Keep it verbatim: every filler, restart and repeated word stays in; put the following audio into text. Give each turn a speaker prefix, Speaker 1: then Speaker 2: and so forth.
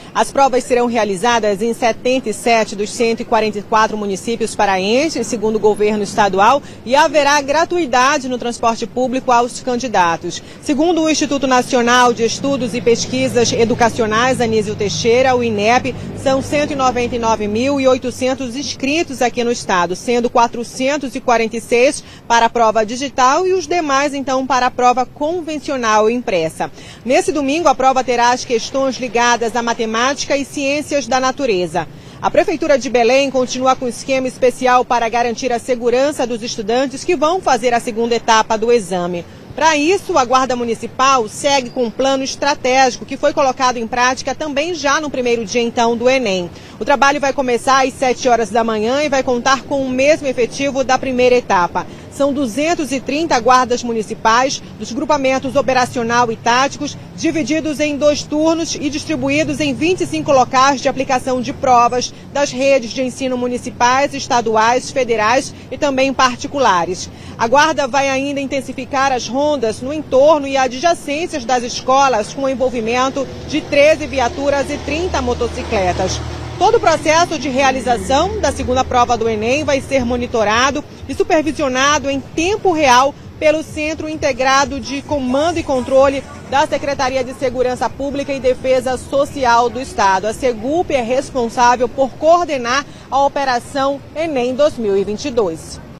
Speaker 1: As provas serão realizadas em setenta e sete dos cento e quarenta e quatro municípios paraenses, segundo o governo estadual, e haverá gratuidade no transporte público aos candidatos. Segundo o Instituto Nacional de Estudos e Pesquisas Educacionais, Anísio Teixeira, o INEP, são cento e noventa e nove mil e oitocentos inscritos aqui no estado, sendo quatrocentos e quarenta e seis para a prova digital e os demais, então, para a prova convencional impressa. Nesse domingo, a prova terá as questões ligadas à matemática e ciências da natureza. A Prefeitura de Belém continua com esquema especial para garantir a segurança dos estudantes que vão fazer a segunda etapa do exame. Para isso, a Guarda Municipal segue com um plano estratégico que foi colocado em prática também já no primeiro dia, então, do Enem. O trabalho vai começar às sete horas da manhã e vai contar com o mesmo efetivo da primeira etapa. São duzentos e trinta guardas municipais dos grupamentos operacional e táticos, divididos em dois turnos e distribuídos em vinte e cinco locais de aplicação de provas das redes de ensino municipais, estaduais, federais e também particulares. A Guarda vai ainda intensificar as rondas no entorno e adjacências das escolas, com o envolvimento de treze viaturas e trinta motocicletas. Todo o processo de realização da segunda prova do Enem vai ser monitorado e supervisionado em tempo real pelo Centro Integrado de Comando e Controle da Secretaria de Segurança Pública e Defesa Social do Estado. A Segup é responsável por coordenar a Operação Enem dois mil e vinte e dois.